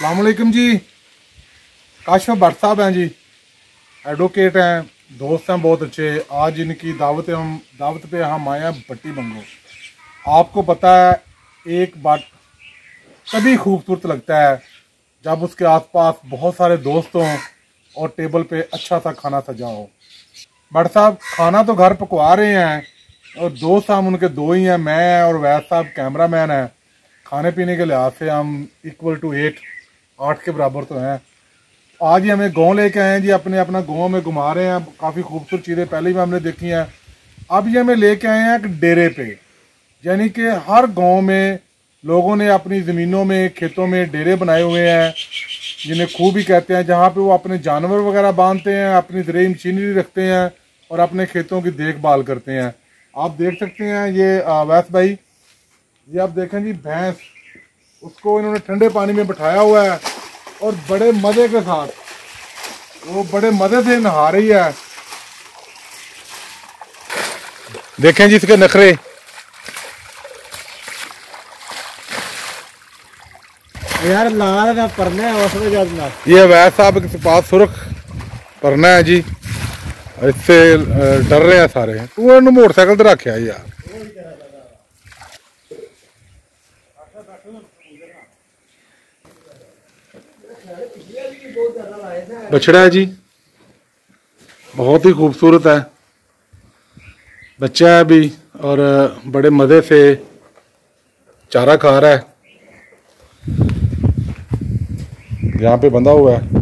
अस्सलामुअलैकुम जी। काशिफ भट्ट साहब हैं जी, एडवोकेट हैं, दोस्त हैं बहुत अच्छे। आज इनकी दावत पे हम आए हैं भट्टी बंगो। आपको पता है एक बात तभी खूबसूरत लगता है जब उसके आसपास बहुत सारे दोस्त हों और टेबल पे अच्छा सा खाना सजा हो। भट्ट साहब खाना तो घर पकवा रहे हैं और दोस्त हम उनके दो ही हैं, मैं और वैद साहब कैमरामैन हैं। खाने पीने के लिहाज से हम इक्वल टू 8 के बराबर तो हैं। आज ही हमें गांव लेके आए हैं जी, अपना गांव में घुमा रहे हैं। काफ़ी खूबसूरत चीज़ें पहले भी हमने देखी हैं। अब ये हमें लेके आए हैं एक डेरे पे, यानी कि हर गांव में लोगों ने अपनी ज़मीनों में खेतों में डेरे बनाए हुए हैं, जिन्हें खूब ही कहते हैं, जहाँ पे वो अपने जानवर वगैरह बांधते हैं, अपनी ज़रूरी मशीनरी रखते हैं और अपने खेतों की देखभाल करते हैं। आप देख सकते हैं ये वैस भाई, ये आप देखें जी भैंस, उसको इन्होंने ठंडे पानी में बिठाया हुआ है और बड़े मज़े के साथ वो बड़े मज़े से नहा रही है। देखें जी इसके नखरे। यार लाल परना है उसमें ये वैस साहब के पास सुरख परना है जी, इससे डर रहे हैं सारे। तू मोटरसाइकिल तो रखे यार। बछड़ा है जी, बहुत ही खूबसूरत है, बच्चा है अभी और बड़े मज़े से चारा खा रहा है। यहाँ पे बंधा हुआ है।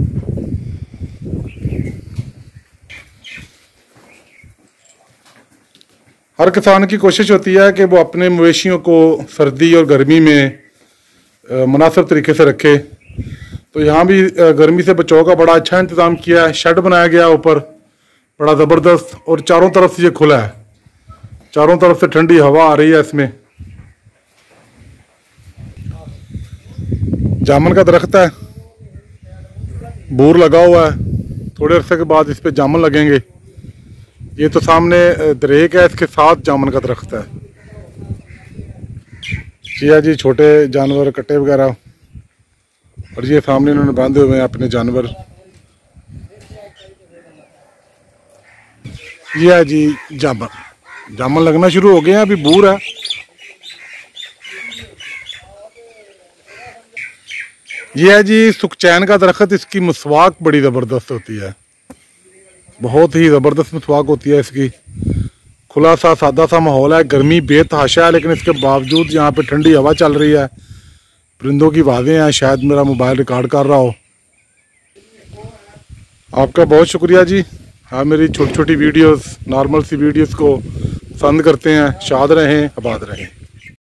हर किसान की कोशिश होती है कि वो अपने मवेशियों को सर्दी और गर्मी में मुनासिब तरीके से रखे। तो यहाँ भी गर्मी से बचाव का बड़ा अच्छा इंतज़ाम किया है। शेड बनाया गया ऊपर बड़ा ज़बरदस्त और चारों तरफ से ये खुला है, चारों तरफ से ठंडी हवा आ रही है। इसमें जामुन का दरख्त है, बूर लगा हुआ है, थोड़े अरसे के बाद इस पे जामुन लगेंगे। ये तो सामने दरेक है, इसके साथ जामुन का दरख्त है। ये जी छोटे जानवर कट्टे वगैरह, और ये सामने इन्होंने बांधे हुए हैं अपने जानवर। ये है जी जामुन लगना शुरू हो गए हैं, अभी बूर है। ये है जी सुखचैन का दरख्त, इसकी मसवाक बड़ी ज़बरदस्त होती है, बहुत ही ज़बरदस्त मसवाक होती है इसकी। खुला सा सादा सा माहौल है, गर्मी बेतहाशा है, लेकिन इसके बावजूद यहाँ पे ठंडी हवा चल रही है, परिंदों की आवाज़ें हैं। शायद मेरा मोबाइल रिकॉर्ड कर रहा हो। आपका बहुत शुक्रिया जी, आप मेरी छोटी छोटी वीडियोस, नॉर्मल सी वीडियोस को पसंद करते हैं। शाद रहें, आबाद रहें।